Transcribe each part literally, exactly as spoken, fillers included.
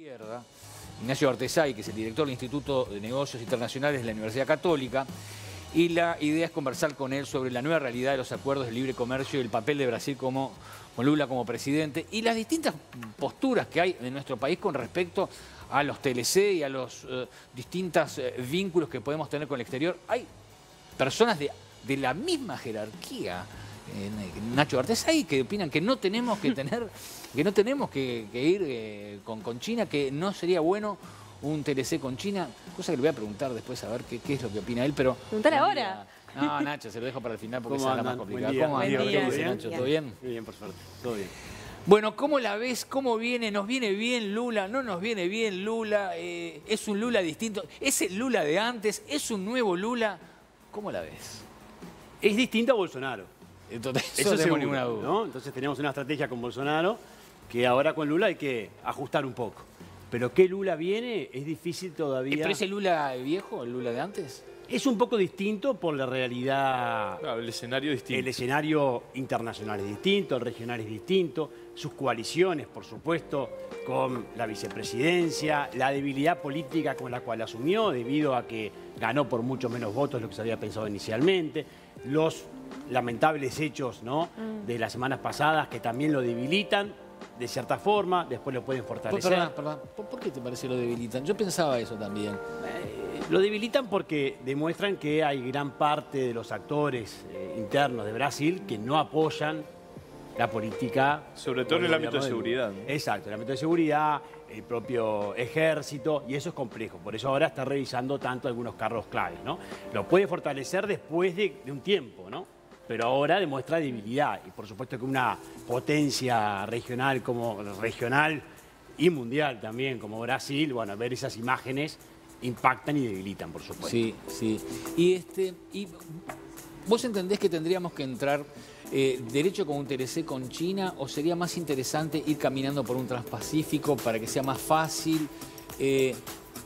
Ignacio Artesay, que es el director del Instituto de Negocios Internacionales de la Universidad Católica, y la idea es conversar con él sobre la nueva realidad de los acuerdos de libre comercio y el papel de Brasil como, con Lula como presidente y las distintas posturas que hay en nuestro país con respecto a los T L C y a los eh, distintos eh, vínculos que podemos tener con el exterior. Hay personas de, de la misma jerarquía, eh, Nacho Artesay, que opinan que no tenemos que tener, que no tenemos que, que ir eh, con, con China, que no sería bueno un T L C con China, cosa que le voy a preguntar después a ver qué, qué es lo que opina él, pero... Preguntar ahora. No, Nacho, se lo dejo para el final porque ¿Cómo esa es la andan? más complicada. Buen día. ¿Cómo Buen andan? día. ¿Qué dice, Bien. Nacho? ¿Todo bien? Muy bien, por suerte. Todo bien. Bueno, ¿cómo la ves? ¿Cómo viene? ¿Nos viene bien Lula? ¿No nos viene bien Lula? Eh, ¿Es un Lula distinto? ¿Es el Lula de antes? ¿Es un nuevo Lula? ¿Cómo la ves? Es distinto a Bolsonaro. Entonces, Eso no tengo seguro, ninguna duda. ¿no? Entonces tenemos una estrategia con Bolsonaro que ahora con Lula hay que ajustar un poco. Pero ¿qué Lula viene? Es difícil todavía. ¿Pero es el Lula viejo, el Lula de antes? Es un poco distinto por la realidad. Claro, el escenario es distinto. El escenario internacional es distinto, el regional es distinto, sus coaliciones, por supuesto, con la vicepresidencia, la debilidad política con la cual asumió, debido a que ganó por mucho menos votos de lo que se había pensado inicialmente, los lamentables hechos, ¿no?, Mm. de las semanas pasadas que también lo debilitan de cierta forma, después lo pueden fortalecer. Perdón, perdón. ¿Por, ¿Por qué te parece lo debilitan? Yo pensaba eso también. Eh, lo debilitan porque demuestran que hay gran parte de los actores eh, internos de Brasil que no apoyan la política. Sobre todo en el ámbito de seguridad, ¿no? Exacto, el ámbito de seguridad, el propio ejército, y eso es complejo. Por eso ahora está revisando tanto algunos cargos claves, ¿no? Lo puede fortalecer después de, de un tiempo, ¿no? Pero ahora demuestra debilidad. Y por supuesto que una potencia regional como regional y mundial también, como Brasil, bueno, ver esas imágenes impactan y debilitan, por supuesto. Sí, sí. Y, este, y ¿vos entendés que tendríamos que entrar eh, derecho con un T L C con China o sería más interesante ir caminando por un Transpacífico para que sea más fácil? Eh,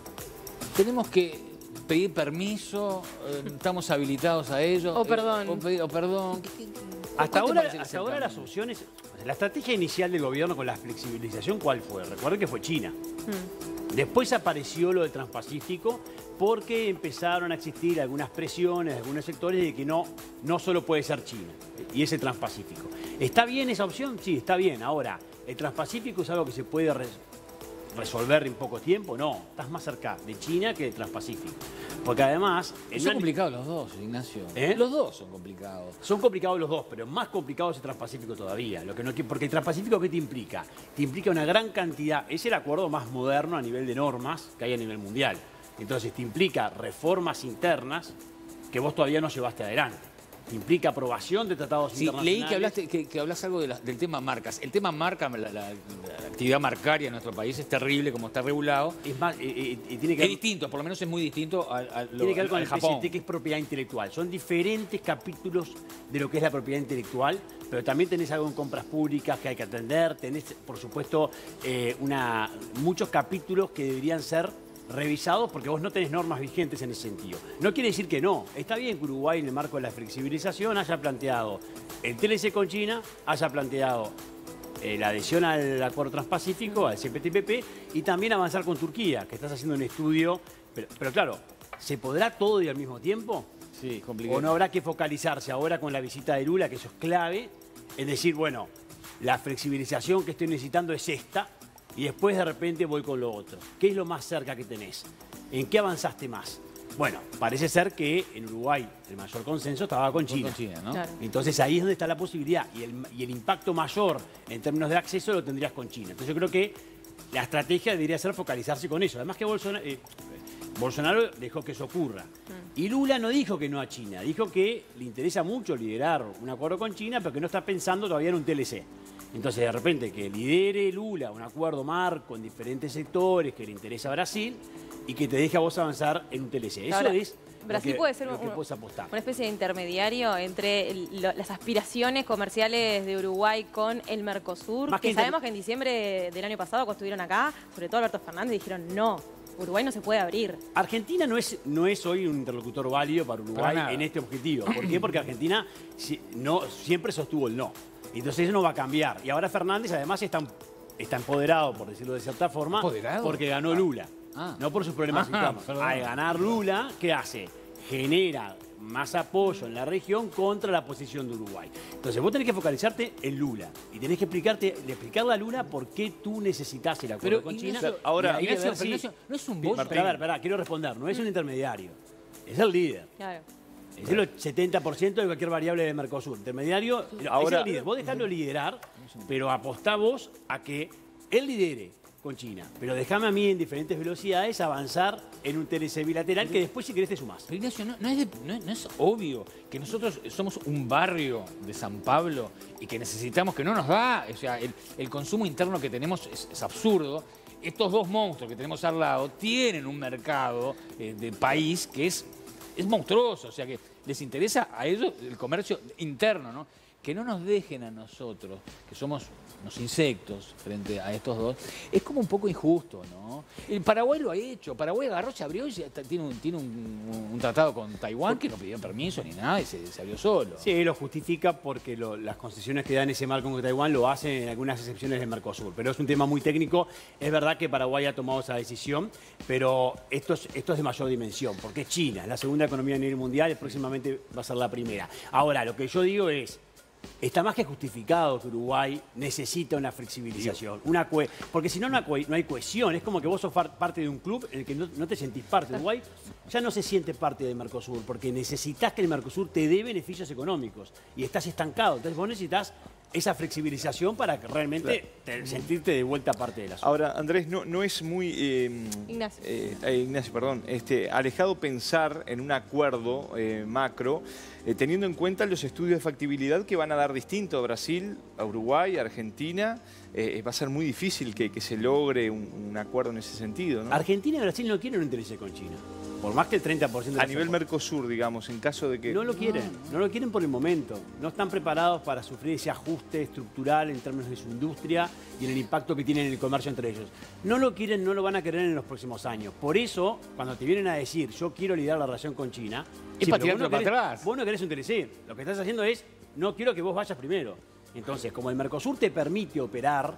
tenemos que pedir permiso, eh, estamos habilitados a ello. O perdón. Eh, o, pedir- o perdón. ¿Qué- qué- Hasta cuál te ahora, parece que hasta sea el ahora las camino? opciones, la estrategia inicial del gobierno con la flexibilización, ¿cuál fue? Recuerden que fue China. Mm. Después apareció lo del Transpacífico porque empezaron a existir algunas presiones de algunos sectores de que no, no solo puede ser China y ese Transpacífico. ¿Está bien esa opción? Sí, está bien. Ahora, ¿el Transpacífico es algo que se puede res- resolver en poco tiempo? No, estás más cerca de China que del Transpacífico. Porque además... en Son una- complicados los dos, Ignacio. ¿Eh? Los dos son complicados. Son complicados los dos, pero más complicado es el Transpacífico todavía. Lo que no, porque el Transpacífico, ¿qué te implica? Te implica una gran cantidad, es el acuerdo más moderno a nivel de normas que hay a nivel mundial. Entonces te implica reformas internas que vos todavía no llevaste adelante. Te implica aprobación de tratados Sí, internacionales. leí que hablaste que, que hablas algo de la- del tema marcas. El tema marca, la, la- la actividad marcaria en nuestro país es terrible como está regulado. Es más, eh, eh, eh, tiene que Es ver, distinto, por lo menos es muy distinto a, a lo, tiene que ver con al el Japón. P C T, que es propiedad intelectual. Son diferentes capítulos de lo que es la propiedad intelectual, pero también tenés algo en compras públicas que hay que atender. Tenés, por supuesto, eh, una, muchos capítulos que deberían ser revisados porque vos no tenés normas vigentes en ese sentido. No quiere decir que no. Está bien que Uruguay, en el marco de la flexibilización, haya planteado el T L C con China, haya planteado eh, la adhesión al Acuerdo Transpacífico, al C P T P P, y también avanzar con Turquía, que estás haciendo un estudio. Pero, pero claro, ¿se podrá todo y al mismo tiempo? Sí, complicado. ¿O no habrá que focalizarse ahora con la visita de Lula, que eso es clave, es decir, bueno, la flexibilización que estoy necesitando es esta, y después de repente voy con lo otro? ¿Qué es lo más cerca que tenés? ¿En qué avanzaste más? Bueno, parece ser que en Uruguay el mayor consenso estaba con China. Con China, ¿no? Claro. Entonces ahí es donde está la posibilidad, y el, y el impacto mayor en términos de acceso lo tendrías con China. Entonces yo creo que la estrategia debería ser focalizarse con eso. Además que Bolsonaro, eh, Bolsonaro dejó que eso ocurra. Y Lula no dijo que no a China, dijo que le interesa mucho liderar un acuerdo con China, pero que no está pensando todavía en un T L C. Entonces, de repente, que lidere Lula un acuerdo marco en diferentes sectores que le interesa a Brasil y que te deje a vos avanzar en un T L C. Eso Ahora, es Brasil lo que, puede ser lo que un- puedes apostar. Una especie de intermediario entre el- lo- las aspiraciones comerciales de Uruguay con el Mercosur, Más que que inter- sabemos que en diciembre del año pasado, cuando estuvieron acá, sobre todo Alberto Fernández, dijeron no, Uruguay no se puede abrir. Argentina no es, no es hoy un interlocutor válido para Para Uruguay nada. en este objetivo. ¿Por qué? Porque Argentina si- no, siempre sostuvo el no. Entonces eso no va a cambiar. Y ahora Fernández además está está empoderado, por decirlo de cierta forma, ¿Empoderado? porque ganó Lula. Ah. No por sus problemas Ah, internos. perdón. Al ganar Lula, ¿qué hace? Genera más apoyo en la región contra la posición de Uruguay. Entonces vos tenés que focalizarte en Lula y tenés que explicarte, explicarle a Lula por qué tú necesitas el acuerdo Pero, con Ignacio, China. ahora- Y ahí Ignacio, ver pero si- Ignacio, ¿no es un Pero, bollo? a ver, pará, quiero responder. No es un intermediario, es el líder. Claro. Es el setenta por ciento de cualquier variable de Mercosur. Intermediario, no, Ahora- es el líder. Vos dejalo liderar, pero apostá vos a que él lidere con China. Pero déjame a mí en diferentes velocidades avanzar en un T L C bilateral que después si querés te sumás. Pero Ignacio, ¿no, no es de- no es- no es obvio que nosotros somos un barrio de San Pablo y que necesitamos, que no nos da, o sea, el, el consumo interno que tenemos es, es absurdo? Estos dos monstruos que tenemos al lado tienen un mercado eh, de país que es, es monstruoso, o sea que les interesa a ellos el comercio interno, ¿no? Que no nos dejen a nosotros, que somos unos insectos frente a estos dos, es como un poco injusto, ¿no? El Paraguay lo ha hecho, Paraguay agarró, se abrió y ya está- tiene, un, tiene un, un tratado con Taiwán que no pidió permiso ni nada y se, se abrió solo. Sí, lo justifica porque lo- las concesiones que dan ese marco con Taiwán lo hacen en algunas excepciones del Mercosur. Pero es un tema muy técnico. Es verdad que Paraguay ha tomado esa decisión, pero esto es, esto es de mayor dimensión, porque es China, es la segunda economía a nivel mundial y próximamente va a ser la primera. Ahora, lo que yo digo es, está más que justificado que Uruguay necesita una flexibilización, una cue- porque si no, no hay, no hay cohesión. Es como que vos sos far- parte de un club en el que no, no te sentís parte. Uruguay ya no se siente parte del Mercosur, porque necesitas que el Mercosur te dé beneficios económicos y estás estancado. Entonces vos necesitas esa flexibilización para que realmente te- sentirte de vuelta parte de la zona. Ahora, Andrés, no, no es muy... eh, Ignacio. eh, eh, Ignacio, perdón. Este, alejado pensar en un acuerdo eh, macro, eh, teniendo en cuenta los estudios de factibilidad que van a dar distinto a Brasil, a Uruguay, a Argentina. Eh, va a ser muy difícil que, que se logre un, un acuerdo en ese sentido, ¿no? Argentina y Brasil no quieren un interés con China, por más que el treinta por ciento de A los nivel acuerdos. Mercosur, digamos, en caso de que... No lo quieren, no lo quieren por el momento. No están preparados para sufrir ese ajuste estructural en términos de su industria y en el impacto que tiene en el comercio entre ellos. No lo quieren, no lo van a querer en los próximos años. Por eso, cuando te vienen a decir, yo quiero liderar la relación con China, Es sí, para pero vos tirarlo no para querés- atrás. Vos no querés un T L C. Lo que estás haciendo es, no quiero que vos vayas primero. Entonces, como el Mercosur te permite operar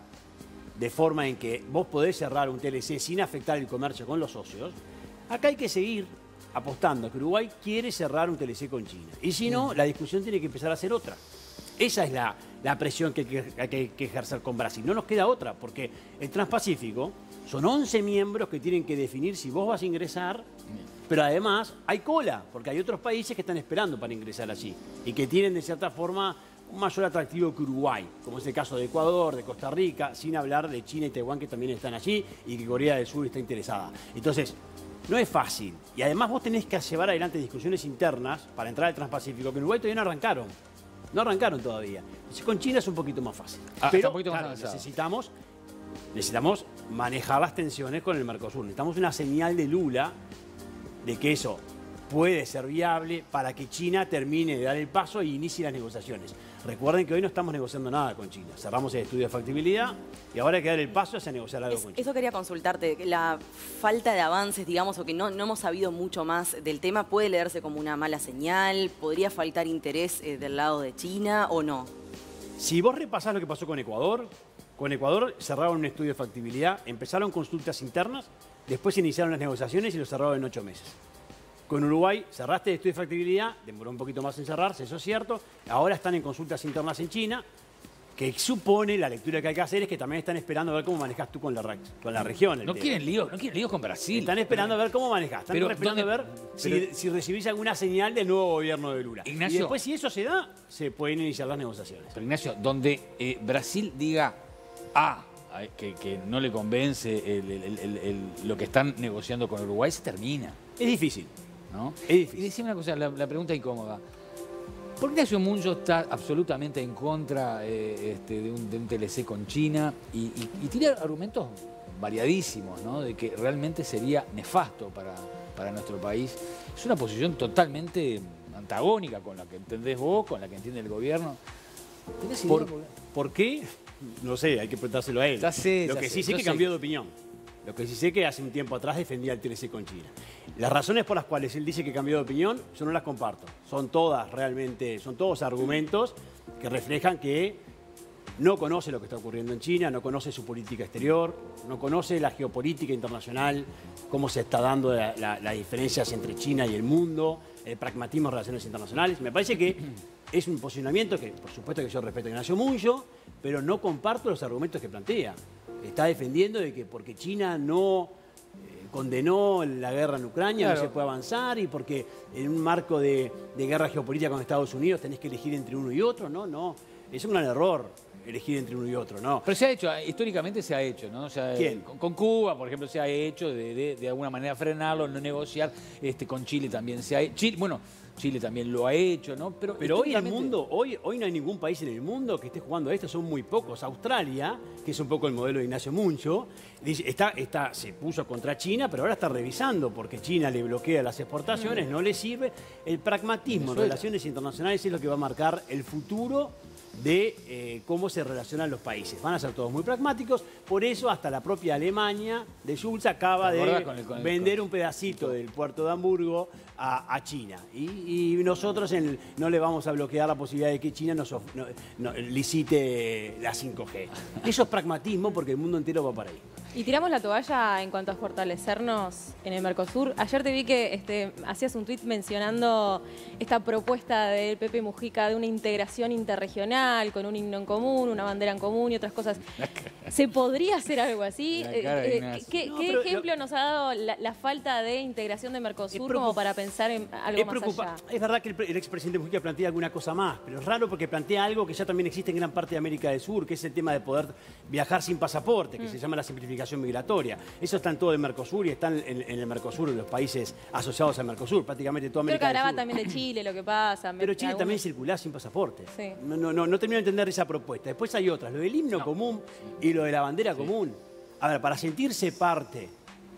de forma en que vos podés cerrar un T L C sin afectar el comercio con los socios, acá hay que seguir apostando que Uruguay quiere cerrar un T L C con China. Y si no, la discusión tiene que empezar a ser otra. Esa es la, la presión que hay que, hay que- que ejercer con Brasil. No nos queda otra, porque el Transpacífico son once miembros que tienen que definir si vos vas a ingresar, pero además hay cola, porque hay otros países que están esperando para ingresar allí y que tienen de cierta forma un mayor atractivo que Uruguay, como es el caso de Ecuador, de Costa Rica, sin hablar de China y Taiwán que también están allí y que Corea del Sur está interesada. Entonces, no es fácil. Y además vos tenés que llevar adelante discusiones internas para entrar al Transpacífico, que en Uruguay todavía no arrancaron. No arrancaron todavía. Entonces con China es un poquito más fácil. Ah, está Pero un poquito más claro, avanzado. necesitamos, necesitamos manejar las tensiones con el Mercosur. Necesitamos una señal de Lula de que eso puede ser viable para que China termine de dar el paso e inicie las negociaciones. Recuerden que hoy no estamos negociando nada con China. Cerramos el estudio de factibilidad y ahora hay que dar el paso hacia negociar algo Es- con China. eso quería consultarte, que la falta de avances, digamos, o que no, no hemos sabido mucho más del tema, ¿puede leerse como una mala señal? ¿Podría faltar interés eh, del lado de China o no? Si vos repasás lo que pasó con Ecuador, con Ecuador cerraron un estudio de factibilidad, empezaron consultas internas, después iniciaron las negociaciones y lo cerraron en ocho meses. Con Uruguay cerraste el estudio de factibilidad, demoró un poquito más en cerrarse, eso es cierto. Ahora están en consultas internas en China, que supone, la lectura que hay que hacer es que también están esperando a ver cómo manejas tú con la, re- con la región. el No tema. quieren líos, no quieren líos con Brasil. Están esperando a ver cómo manejas. Están Pero, esperando a ¿dónde- ver si, pero- si recibís alguna señal del nuevo gobierno de Lula. Ignacio. Y después, si eso se da, se pueden iniciar las negociaciones. Pero Ignacio, donde eh, Brasil diga A, a- que, que no le convence el- el- el- el- lo que están negociando con Uruguay, se termina, Es difícil. ¿no? Es difícil. Y decime una cosa, la, la pregunta incómoda. ¿Por qué Ignacio Munzo está absolutamente en contra eh, este, de, un, de un T L C con China y, y- y tira argumentos variadísimos, ¿no? De que realmente sería nefasto para, para nuestro país? Es una posición totalmente antagónica con la que entendés vos, con la que entiende el gobierno. ¿Tenés idea ¿Por, por qué? por qué? No sé, hay que preguntárselo a él. Ya sé, Lo ya que sé, sí sé yo que sé. cambió de opinión. Lo que sí sé que hace un tiempo atrás defendía el T L C con China. Las razones por las cuales él dice que cambió de opinión, yo no las comparto. Son todas realmente, son todos argumentos que reflejan que no conoce lo que está ocurriendo en China, no conoce su política exterior, no conoce la geopolítica internacional, cómo se está dando las la, la diferencias entre China y el mundo, el pragmatismo en relaciones internacionales. Me parece que es un posicionamiento que, por supuesto que yo respeto a Ignacio Muncho, pero no comparto los argumentos que plantea. Está defendiendo de que porque China no eh, condenó la guerra en Ucrania, claro, no se puede avanzar, y porque en un marco de, de guerra geopolítica con Estados Unidos tenés que elegir entre uno y otro. No, no, es un gran error elegir entre uno y otro, ¿no? Pero se ha hecho, históricamente se ha hecho, ¿no? O sea, ¿quién? Con, con Cuba, por ejemplo, se ha hecho de, de, de alguna manera frenarlo, no negociar. Este, con Chile también se ha hecho. Chile, bueno, Chile también lo ha hecho, ¿no? Pero, Pero hoy el mundo, hoy, hoy no hay ningún país en el mundo que esté jugando a esto, son muy pocos. Australia, que es un poco el modelo de Ignacio Muncho, está, está, se puso contra China, pero ahora está revisando porque China le bloquea las exportaciones, mm. no le sirve. El pragmatismo en relaciones internacionales es lo que va a marcar el futuro de eh, cómo se relacionan los países. Van a ser todos muy pragmáticos, por eso hasta la propia Alemania de Schulz acaba de con el, con el, vender con... un pedacito del puerto de Hamburgo a, a China. Y, y nosotros en el, no le vamos a bloquear la posibilidad de que China nos of, no, no, licite la cinco G. Eso es pragmatismo porque el mundo entero va para ahí. Y tiramos la toalla en cuanto a fortalecernos en el Mercosur. Ayer te vi que este, hacías un tuit mencionando esta propuesta del Pepe Mujica de una integración interregional con un himno en común, una bandera en común y otras cosas. ¿Se podría hacer algo así? Eh, ¿Qué, no, ¿qué ejemplo lo... nos ha dado la, la falta de integración de Mercosur como para pensar en algo más allá? Es verdad que el, el expresidente Mujica plantea alguna cosa más, pero es raro porque plantea algo que ya también existe en gran parte de América del Sur, que es el tema de poder viajar sin pasaporte, que mm. se llama la simplificación migratoria. Eso está en todo el Mercosur y están en, en el Mercosur, en los países asociados al Mercosur, prácticamente toda América del Sur. Creo que hablaba también de Chile, lo que pasa. Pero Chile algunos... también circula sin pasaporte. Sí. No, no, no, no termino de entender esa propuesta. Después hay otras, lo del himno no. común y lo de la bandera sí. común. A ver, para sentirse parte,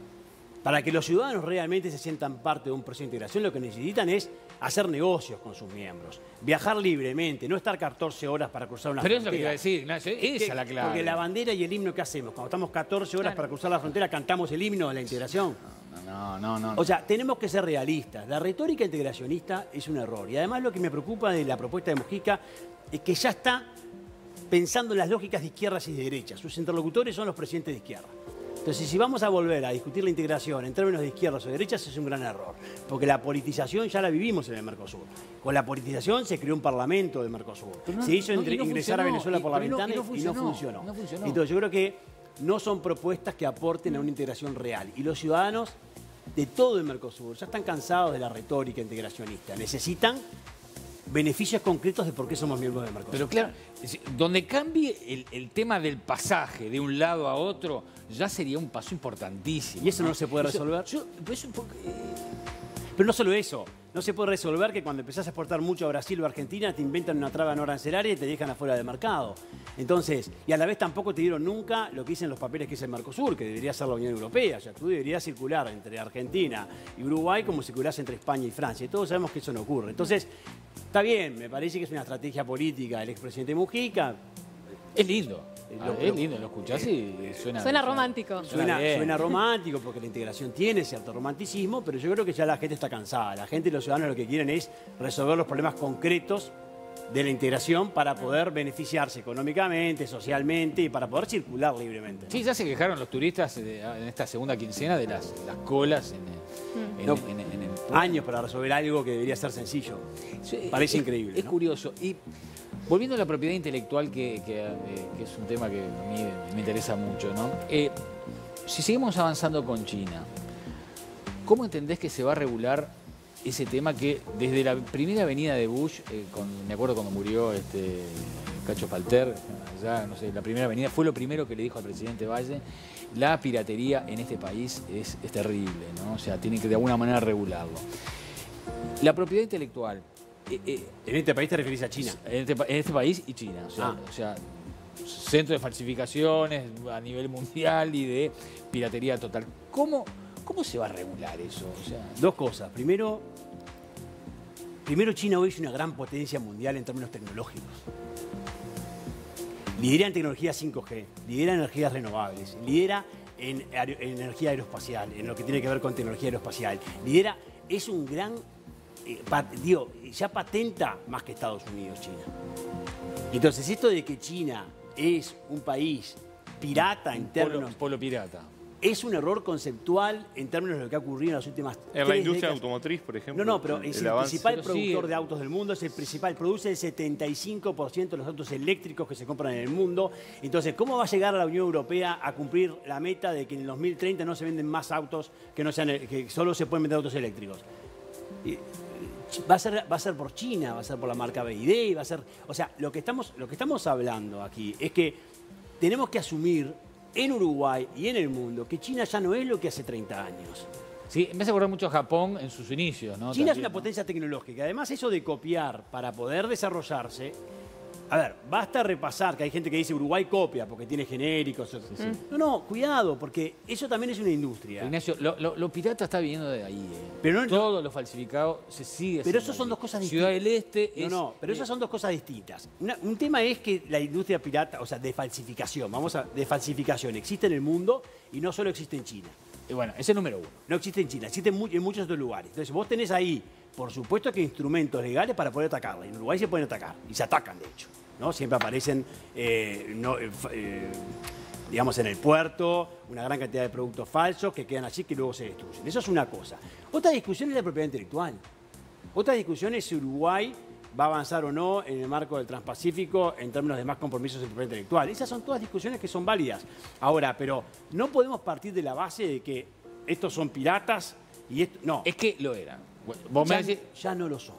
para que los ciudadanos realmente se sientan parte de un proceso de integración, lo que necesitan es hacer negocios con sus miembros, viajar libremente, no estar catorce horas para cruzar una Pero frontera. Pero es lo que iba a decir, Ignacio, esa es la clave. Porque la bandera y el himno, ¿qué hacemos? Cuando estamos catorce horas claro. para cruzar la frontera, ¿cantamos el himno de la integración? No, no, no, no. O sea, tenemos que ser realistas. La retórica integracionista es un error. Y además lo que me preocupa de la propuesta de Mujica es que ya está pensando en las lógicas de izquierdas y de derechas. Sus interlocutores son los presidentes de izquierda. Entonces, si vamos a volver a discutir la integración en términos de izquierdas o derechas, es un gran error. Porque la politización ya la vivimos en el Mercosur. Con la politización se creó un parlamento del Mercosur. No, se hizo no, entre, no ingresar funcionó, a Venezuela por la ventana y, no, y, y no funcionó. No funcionó. Entonces, yo creo que no son propuestas que aporten a una integración real. Y los ciudadanos de todo el Mercosur ya están cansados de la retórica integracionista. Necesitan beneficios concretos de por qué somos miembros del Mercosur. Pero claro, donde cambie el, el tema del pasaje de un lado a otro, ya sería un paso importantísimo. ¿Y eso no, no se puede resolver? Yo, yo, eso porque, eh... Pero no solo eso. No se puede resolver que cuando empezás a exportar mucho a Brasil o a Argentina te inventan una traba no arancelaria y te dejan afuera del mercado. Entonces, y a la vez tampoco te dieron nunca lo que dicen los papeles que es el Mercosur, que debería ser la Unión Europea. O sea, tú deberías circular entre Argentina y Uruguay como circulás entre España y Francia. Y todos sabemos que eso no ocurre. Entonces, está bien, me parece que es una estrategia política del expresidente Mujica. Es lindo. Ah, es lindo, lo escuchás y suena... Suena romántico. Suena, suena romántico porque la integración tiene cierto romanticismo, pero yo creo que ya la gente está cansada. La gente y los ciudadanos lo que quieren es resolver los problemas concretos de la integración para poder beneficiarse económicamente, socialmente y para poder circular libremente. Sí, ya se quejaron los turistas en esta segunda quincena de las, las colas en, en, no, en, en, en el... Años para resolver algo que debería ser sencillo. Sí, parece es, increíble. Es, ¿no? curioso. Y volviendo a la propiedad intelectual, que, que, eh, que es un tema que a mí me interesa mucho, ¿no? Eh, si seguimos avanzando con China, ¿cómo entendés que se va a regular ese tema que desde la primera venida de Bush, eh, con, me acuerdo cuando murió este, Cacho Palter, ya, no sé, la primera venida, fue lo primero que le dijo al presidente Valle, la piratería en este país es, es terrible, ¿no? O sea, tienen que de alguna manera regularlo. La propiedad intelectual... Eh, eh, ¿En este país te referís a China? En este, en este país y China. O sea, ah. o sea, centro de falsificaciones a nivel mundial y de piratería total. ¿Cómo, cómo se va a regular eso? O sea, dos cosas. Primero, primero, China hoy es una gran potencia mundial en términos tecnológicos. Lidera en tecnología cinco G, lidera en energías renovables, lidera en, en energía aeroespacial, en lo que tiene que ver con tecnología aeroespacial. Lidera, es un gran... Eh, pat, digo, ya patenta más que Estados Unidos, China. Entonces, esto de que China es un país pirata en términos... Polo, polo pirata. Es un error conceptual en términos de lo que ha ocurrido en las últimas En la industria décadas. automotriz, por ejemplo. No, no, pero es el, el principal pero sí. productor de autos del mundo, es el principal, produce el setenta y cinco por ciento de los autos eléctricos que se compran en el mundo. Entonces, ¿cómo va a llegar a la Unión Europea a cumplir la meta de que en el dos mil treinta no se venden más autos que, no sean, que solo se pueden vender autos eléctricos? Y, Va a, ser, va a ser por China, va a ser por la marca B Y D, va a ser... O sea, lo que estamos, lo que estamos hablando aquí es que tenemos que asumir en Uruguay y en el mundo que China ya no es lo que hace treinta años. Sí, me hace acordar mucho a Japón en sus inicios, ¿no? China También, es una ¿no? potencia potencia tecnológica. Además, eso de copiar para poder desarrollarse... A ver, basta repasar que hay gente que dice Uruguay copia porque tiene genéricos. Sí, sí. No, no, cuidado, porque eso también es una industria. Ignacio, lo, lo, lo pirata está viniendo de ahí. Eh. Pero no, Todo lo falsificado se sigue Pero eso ahí. son dos cosas Ciudad distintas. del Este No, es... no, pero esas son dos cosas distintas. Una, un tema es que la industria pirata, o sea, de falsificación, vamos a, de falsificación, existe en el mundo y no solo existe en China. Y bueno, ese es número uno. No existe en China, existe en, mu en muchos otros lugares. Entonces vos tenés ahí, por supuesto que instrumentos legales para poder atacarla. En Uruguay se pueden atacar, y se atacan de hecho. ¿No? Siempre aparecen, eh, no, eh, digamos, en el puerto, una gran cantidad de productos falsos que quedan allí que luego se destruyen. Eso es una cosa. Otra discusión es la propiedad intelectual. Otra discusión es si Uruguay va a avanzar o no en el marco del Transpacífico en términos de más compromisos de propiedad intelectual. Esas son todas discusiones que son válidas. Ahora, pero no podemos partir de la base de que estos son piratas y esto... No. Es que lo eran. Vos ya, me decís... ya no lo son.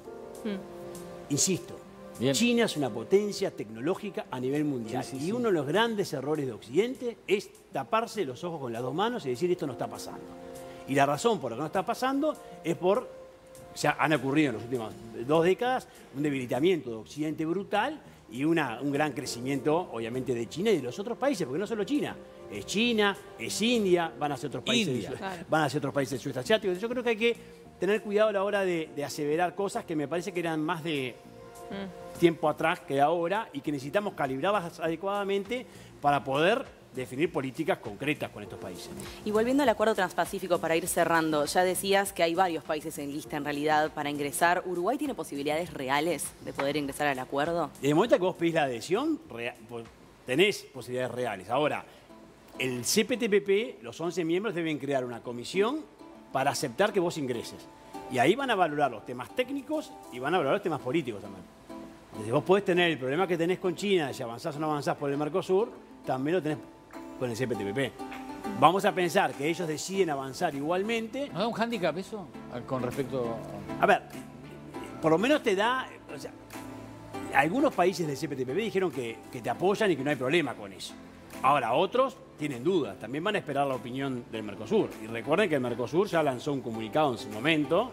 Mm. Insisto. Bien. China es una potencia tecnológica a nivel mundial. Sí, sí, y sí. uno de los grandes errores de Occidente es taparse los ojos con las dos manos y decir esto no está pasando. Y la razón por la que no está pasando es por, o sea, han ocurrido en las últimas dos décadas un debilitamiento de Occidente brutal y una, un gran crecimiento, obviamente, de China y de los otros países, porque no solo China. Es China, es India, van a ser otros países, India. del, Claro. van a ser otros países del sudeste asiático. Yo creo que hay que tener cuidado a la hora de, de aseverar cosas que me parece que eran más de... Mm. tiempo atrás que ahora y que necesitamos calibrarlas adecuadamente para poder definir políticas concretas con estos países. Y volviendo al acuerdo transpacífico para ir cerrando, ya decías que hay varios países en lista en realidad para ingresar. ¿Uruguay tiene posibilidades reales de poder ingresar al acuerdo? En el momento que vos pedís la adhesión, rea- pues, tenés posibilidades reales. Ahora, el C P T P P, los once miembros deben crear una comisión para aceptar que vos ingreses. Y ahí van a valorar los temas técnicos y van a valorar los temas políticos también. Entonces vos podés tener el problema que tenés con China, si avanzás o no avanzás por el Mercosur, también lo tenés con el C P T P P. Vamos a pensar que ellos deciden avanzar igualmente. ¿No da un hándicap eso con respecto A ver, por lo menos te da... O sea, algunos países del C P T P P dijeron que, que te apoyan y que no hay problema con eso. Ahora, otros tienen dudas. También van a esperar la opinión del Mercosur. Y recuerden que el Mercosur ya lanzó un comunicado en su momento,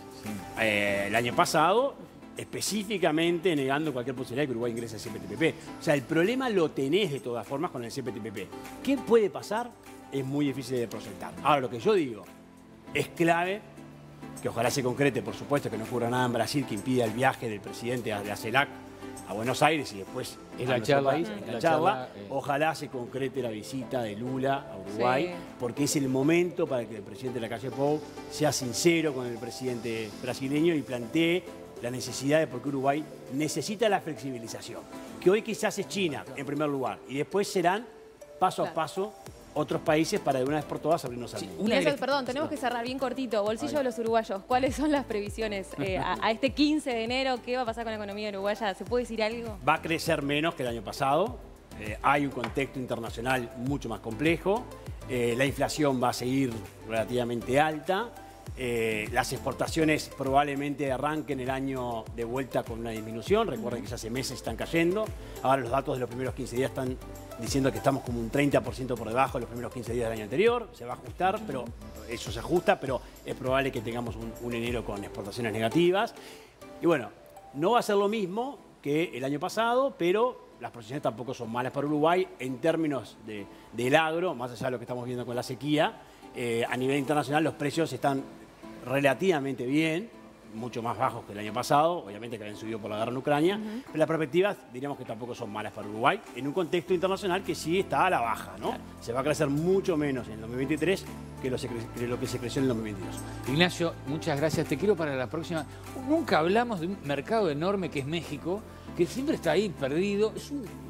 eh, el año pasado, específicamente negando cualquier posibilidad de que Uruguay ingrese al C P T P P. O sea, el problema lo tenés de todas formas con el C P T P P. ¿Qué puede pasar? Es muy difícil de proyectar. Ahora, lo que yo digo, es clave que ojalá se concrete, por supuesto, que no ocurra nada en Brasil que impida el viaje del presidente de la CELAC a Buenos Aires y después Es a la nuestro charla, país, es la la charla. charla, eh. Ojalá se concrete la visita de Lula a Uruguay, Sí. porque es el momento para que el presidente de la calle Pou sea sincero con el presidente brasileño y plantee la necesidad de por qué Uruguay necesita la flexibilización, que hoy quizás es China en primer lugar y después serán paso a Claro. paso otros países para de una vez por todas abrirnos al mundo. Una Ignacio, elect- perdón, tenemos que cerrar bien cortito. Bolsillo Ay. de los uruguayos. ¿Cuáles son las previsiones eh, a, a este quince de enero? ¿Qué va a pasar con la economía uruguaya? ¿Se puede decir algo? Va a crecer menos que el año pasado. Eh, hay un contexto internacional mucho más complejo. Eh, la inflación va a seguir relativamente alta. Eh, las exportaciones probablemente arranquen el año de vuelta con una disminución. Recuerden que ya hace meses están cayendo. Ahora los datos de los primeros quince días están diciendo que estamos como un treinta por ciento por debajo de los primeros quince días del año anterior. Se va a ajustar, pero eso se ajusta, pero es probable que tengamos un, un enero con exportaciones negativas. Y bueno, no va a ser lo mismo que el año pasado, pero las proyecciones tampoco son malas para Uruguay en términos de, del agro, más allá de lo que estamos viendo con la sequía. Eh, a nivel internacional los precios están relativamente bien, mucho más bajos que el año pasado, obviamente que habían subido por la guerra en Ucrania, uh-huh. pero las perspectivas diríamos que tampoco son malas para Uruguay, en un contexto internacional que sí está a la baja, ¿no? Claro. Se va a crecer mucho menos en el dos mil veintitrés que lo, que lo que se creció en el dos mil veintidós. Ignacio, muchas gracias. Te quiero para la próxima. Nunca hablamos de un mercado enorme que es México, que siempre está ahí perdido. Es un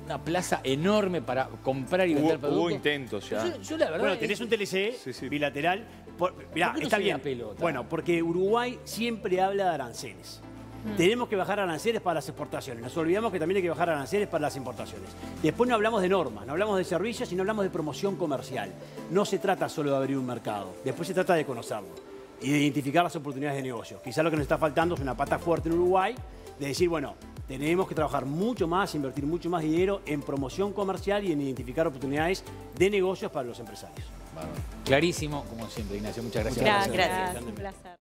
una plaza enorme para comprar y Hubo, vender productos. hubo intentos ya. Yo, yo la verdad... Bueno, tenés un T L C Sí, sí. bilateral. Por, mirá, ¿Por qué no está se da bien. pelota? Bueno, porque Uruguay siempre habla de aranceles. Tenemos que bajar aranceles para las exportaciones. Nos olvidamos que también hay que bajar aranceles para las importaciones. Después no hablamos de normas, no hablamos de servicios, sino hablamos de promoción comercial. No se trata solo de abrir un mercado. Después se trata de conocerlo y de identificar las oportunidades de negocio. Quizás lo que nos está faltando es una pata fuerte en Uruguay de decir, bueno, tenemos que trabajar mucho más, invertir mucho más dinero en promoción comercial y en identificar oportunidades de negocios para los empresarios. Clarísimo, como siempre, Ignacio. Muchas gracias. Gracias. Gracias, un placer.